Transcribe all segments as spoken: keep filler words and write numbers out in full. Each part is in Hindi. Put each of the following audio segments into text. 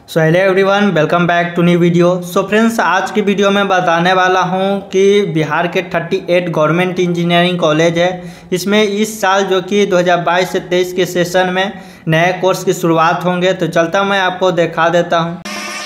So hello everyone, welcome back to new video. So friends, आज की वीडियो में बताने वाला हूं कि बिहार के अड़तीस गवर्नमेंट इंजीनियरिंग कॉलेज है, इसमें इस साल जो कि दो हज़ार बाईस से तेईस के सेशन में नए कोर्स की शुरुआत होंगे। तो चलता मैं आपको दिखा देता हूं।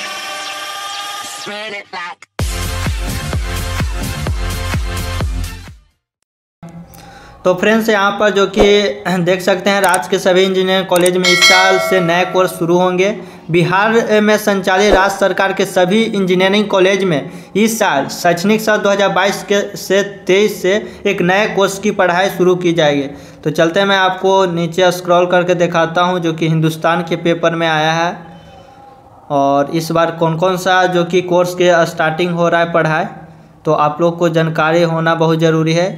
तो फ्रेंड्स, यहाँ पर जो कि देख सकते हैं राज्य के सभी इंजीनियरिंग कॉलेज में इस साल से नए कोर्स शुरू होंगे। बिहार में संचालित राज्य सरकार के सभी इंजीनियरिंग कॉलेज में इस साल शैक्षणिक साल दो हज़ार बाईस के से तेईस से एक नए कोर्स की पढ़ाई शुरू की जाएगी। तो चलते मैं आपको नीचे स्क्रॉल करके दिखाता हूँ जो कि हिंदुस्तान के पेपर में आया है, और इस बार कौन कौन सा जो कि कोर्स के स्टार्टिंग हो रहा है पढ़ाई, तो आप लोग को जानकारी होना बहुत ज़रूरी है।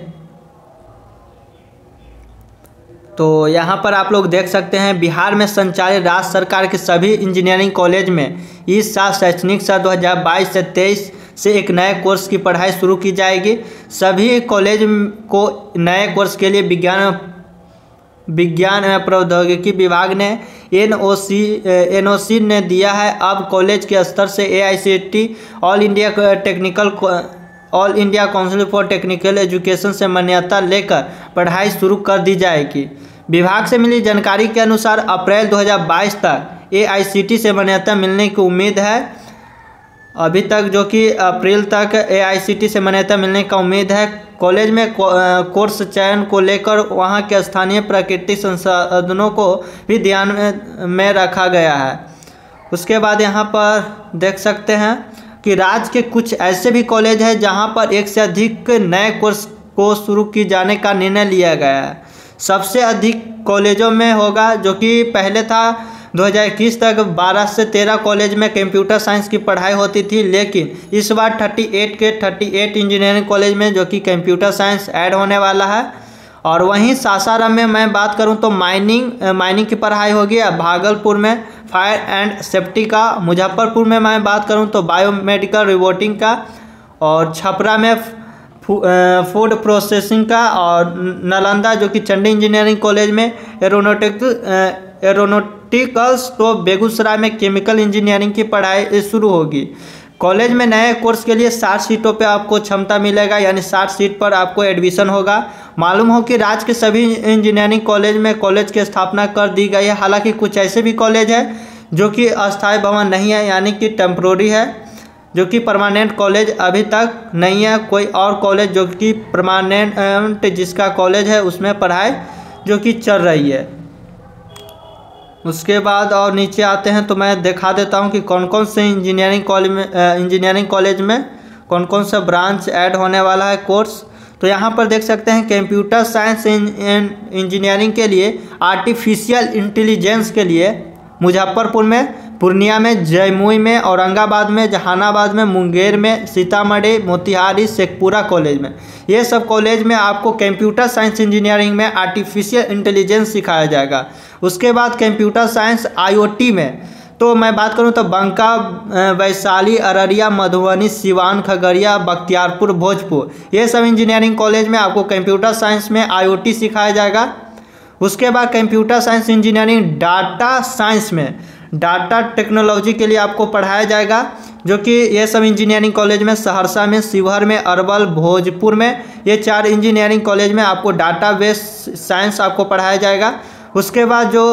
तो यहाँ पर आप लोग देख सकते हैं बिहार में संचालित राज्य सरकार के सभी इंजीनियरिंग कॉलेज में इस साल शैक्षणिक साल दो हज़ार बाईस से तेईस से एक नए कोर्स की पढ़ाई शुरू की जाएगी। सभी कॉलेज को नए कोर्स के लिए विज्ञान विज्ञान एवं प्रौद्योगिकी विभाग ने N O C N O सी ने दिया है। अब कॉलेज के स्तर से A I C T all India technical all India council for technical education से मान्यता लेकर पढ़ाई शुरू कर दी जाएगी। विभाग से मिली जानकारी के अनुसार अप्रैल दो हज़ार बाईस तक ए आई सी टी से मान्यता मिलने की उम्मीद है। अभी तक जो कि अप्रैल तक ए आई सी टी से मान्यता मिलने का उम्मीद है। कॉलेज में कोर्स चयन को लेकर वहां के स्थानीय प्राकृतिक संसाधनों को भी ध्यान में, में रखा गया है। उसके बाद यहाँ पर देख सकते हैं कि राज्य के कुछ ऐसे भी कॉलेज हैं जहां पर एक से अधिक नए कोर्स को शुरू किए जाने का निर्णय लिया गया है। सबसे अधिक कॉलेजों में होगा जो कि पहले था दो हज़ार इक्कीस तक बारह से तेरह कॉलेज में कंप्यूटर साइंस की पढ़ाई होती थी, लेकिन इस बार अड़तीस के अड़तीस इंजीनियरिंग कॉलेज में जो कि कंप्यूटर साइंस ऐड होने वाला है। और वहीं सासाराम में मैं बात करूं तो माइनिंग माइनिंग की पढ़ाई होगी। भागलपुर में फायर एंड सेफ्टी का, मुजफ्फरपुर में मैं बात करूं तो बायोमेडिकल रिपोर्टिंग का, और छपरा में फूड प्रोसेसिंग का, और नालंदा जो कि चंडी इंजीनियरिंग कॉलेज में एरोनॉटिक एरोनॉटिकल्स, तो बेगूसराय में केमिकल इंजीनियरिंग की पढ़ाई शुरू होगी। कॉलेज में नए कोर्स के लिए साठ सीटों पे आपको क्षमता मिलेगा, यानी साठ सीट पर आपको एडमिशन होगा। मालूम हो कि राज्य के सभी इंजीनियरिंग कॉलेज में कॉलेज की स्थापना कर दी गई है। हालांकि कुछ ऐसे भी कॉलेज है जो कि अस्थायी भवन नहीं है, यानी कि टेम्प्रोरी है, जो कि परमानेंट कॉलेज अभी तक नहीं है। कोई और कॉलेज जो कि परमानेंट जिसका कॉलेज है उसमें पढ़ाई जो कि चल रही है। उसके बाद और नीचे आते हैं तो मैं दिखा देता हूं कि कौन कौन से इंजीनियरिंग कॉलेज में इंजीनियरिंग कॉलेज में कौन कौन सा ब्रांच ऐड होने वाला है कोर्स। तो यहाँ पर देख सकते हैं कंप्यूटर साइंस इंजीनियरिंग के लिए, आर्टिफिशियल इंटेलिजेंस के लिए मुजफ्फरपुर में, पूर्णिया में, जमुई में, औरंगाबाद में, जहानाबाद में, मुंगेर में, सीतामढ़ी, मोतिहारी, शेखपुरा कॉलेज में, ये सब कॉलेज में आपको कंप्यूटर साइंस इंजीनियरिंग में आर्टिफिशियल इंटेलिजेंस सिखाया जाएगा। उसके बाद computer science I O T में तो मैं बात करूं तो बांका, वैशाली, अररिया, मधुबनी, सिवान, खगड़िया, बख्तियारपुर, भोजपुर, ये सब इंजीनियरिंग कॉलेज में आपको कंप्यूटर साइंस में आई ओ टी सिखाया जाएगा। उसके बाद computer science engineering data science में डाटा टेक्नोलॉजी के लिए आपको पढ़ाया जाएगा, जो कि ये सब इंजीनियरिंग कॉलेज में सहरसा में, शिवहर में, अरवल, भोजपुर में, ये चार इंजीनियरिंग कॉलेज में आपको डाटा बेस साइंस आपको पढ़ाया जाएगा। उसके बाद जो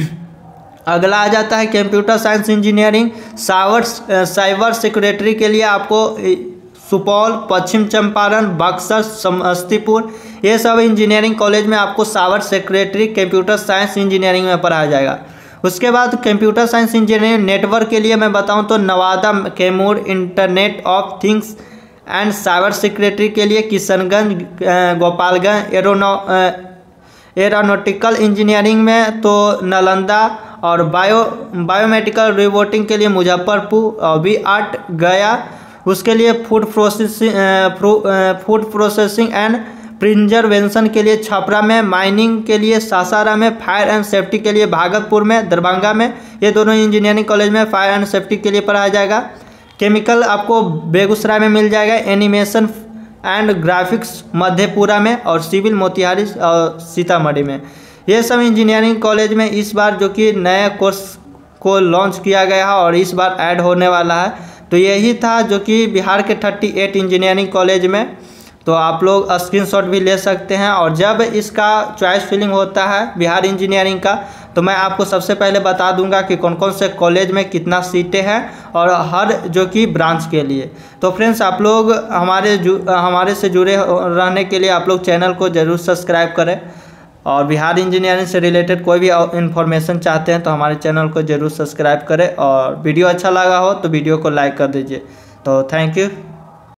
अगला आ जाता है computer science engineering cyber cyber security के लिए आपको सुपौल, पश्चिम चंपारण, बक्सर, समस्तीपुर, ये सब इंजीनियरिंग कॉलेज में आपको cyber security computer science engineering में पढ़ाया जाएगा। उसके बाद कंप्यूटर साइंस इंजीनियरिंग नेटवर्क के लिए मैं बताऊं तो Nawada, Kaimur, internet of things and cyber security के लिए Kishanganj, Gopalganj, aero aeronautical engineering में तो नालंदा, और बायो बायोमेडिकल रिपोर्टिंग के लिए मुजफ्फरपुर, और वी आर्ट गया, उसके लिए food processing food processing and preservation के लिए छपरा में, माइनिंग के लिए सासाराम में, फायर एंड सेफ्टी के लिए भागलपुर में, दरभंगा में, ये दोनों इंजीनियरिंग कॉलेज में फायर एंड सेफ्टी के लिए पढ़ाया जाएगा। केमिकल आपको बेगूसराय में मिल जाएगा, एनिमेशन एंड ग्राफिक्स मधेपुरा में, और सिविल मोतिहारी और सीतामढ़ी में। ये सब इंजीनियरिंग कॉलेज में इस बार जो कि नए कोर्स को लॉन्च किया गया है और इस बार ऐड होने वाला है। तो यही था जो कि बिहार के अड़तीस इंजीनियरिंग कॉलेज में। तो आप लोग स्क्रीनशॉट भी ले सकते हैं और जब इसका चॉइस फिलिंग होता है बिहार इंजीनियरिंग का तो मैं आपको सबसे पहले बता दूंगा कि कौन कौन से कॉलेज में कितना सीटें हैं और हर जो कि ब्रांच के लिए। तो फ्रेंड्स आप लोग हमारे जु हमारे से जुड़े रहने के लिए आप लोग चैनल को ज़रूर सब्सक्राइब करें और बिहार इंजीनियरिंग से रिलेटेड कोई भी इन्फॉर्मेशन चाहते हैं तो हमारे चैनल को ज़रूर सब्सक्राइब करें और वीडियो अच्छा लगा हो तो वीडियो को लाइक कर दीजिए। तो थैंक यू।